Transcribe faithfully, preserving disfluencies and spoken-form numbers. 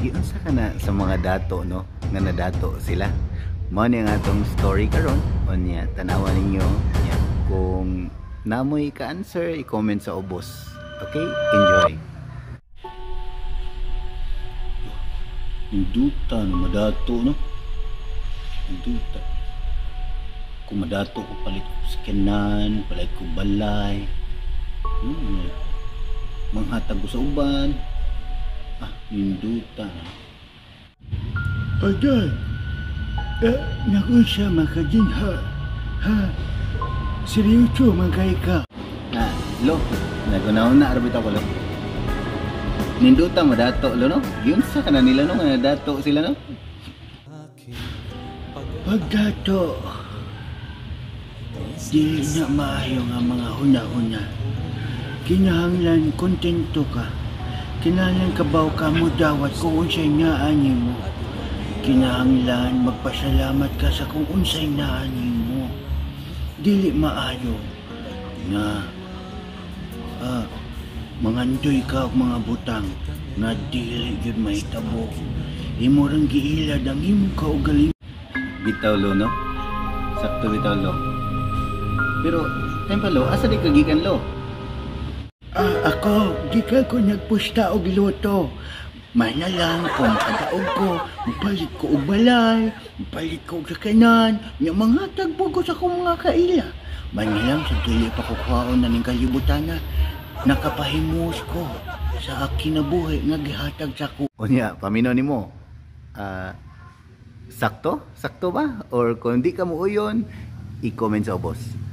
giunsa ka na sa mga dato no nga nadato sila. Mao ni ang atong story karon. Unya tanawan ninyo nya kung namoy ka answer i-comment sa ubos. Okay? Enjoy. Induta no madato no. Induta. Kung madato ko palit ko skinan, palit ko balay. Hmm. Manghatag ko sa uban. Ah, induta. Aday, eh, nakunsa makadin ha, ha, seryoso magkay ka. Ah, lo, nagunauna arbit ako lo. Ninduta madato lo no? Yun sa kana nila no, nga nadato sila no? Pagdato, di na maayo nga mga huna-huna. Kinahanglan kontento ka. Kinahanglan kabaw ka mo dawat kung unsay naani mo. Kinahanglan magpasalamat ka sa kung unsay naani mo. Dili maayo nga ah, mangandoy ka og mga butang nga dili gyud mahitabo. Imo rang giilad ang imong kaugalingon. Bitaw lo no? Sakto bitaw lo. Pero, tempa lo, asa di kagikan lo? Ah, ako, di ka ko nagpusta og luto. May na lang kung makadaog ko, mapalit ko og balay, mapalit ko og sakanan, yung mga tagpo ko sa kong mga kaila. May na lang sa dili pa kukuhaon na ng kalibutan na nakapahimos ko sa akin na buhay nga gihatag sa ko. O niya, pamino ni mo? Ah, sakto? Sakto ba? Or kung di ka mo uyon, i-comment sa ubos.